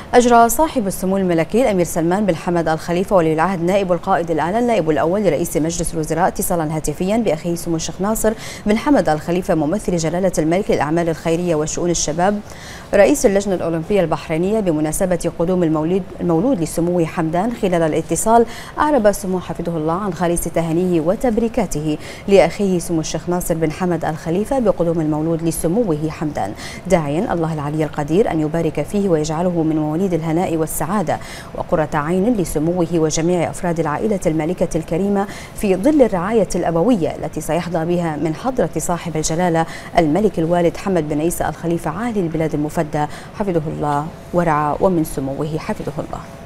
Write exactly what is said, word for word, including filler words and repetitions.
أجرى صاحب السمو الملكي الأمير سلمان بن حمد آل خليفة ولي العهد نائب القائد الأعلى النائب الأول لرئيس مجلس الوزراء اتصالا هاتفيا بأخيه سمو الشيخ ناصر بن حمد آل خليفة ممثل جلالة الملك للأعمال الخيرية وشؤون الشباب رئيس اللجنة الأولمبية البحرينية بمناسبة قدوم المولود المولود لسموه حمدان. خلال الاتصال أعرب سمو حفظه الله عن خالص تهانيه وتبريكاته لأخيه سمو الشيخ ناصر بن حمد آل خليفة بقدوم المولود لسموه حمدان، داعيا الله العلي القدير أن يبارك فيه ويجعله من مواليد الهناء والسعادة وقرة عين لسموه وجميع أفراد العائلة المالكة الكريمة في ظل الرعاية الأبوية التي سيحظى بها من حضرة صاحب الجلالة الملك الوالد حمد بن عيسى آل خليفة عالي البلاد المفدى حفظه الله ورعى، ومن سموه حفظه الله.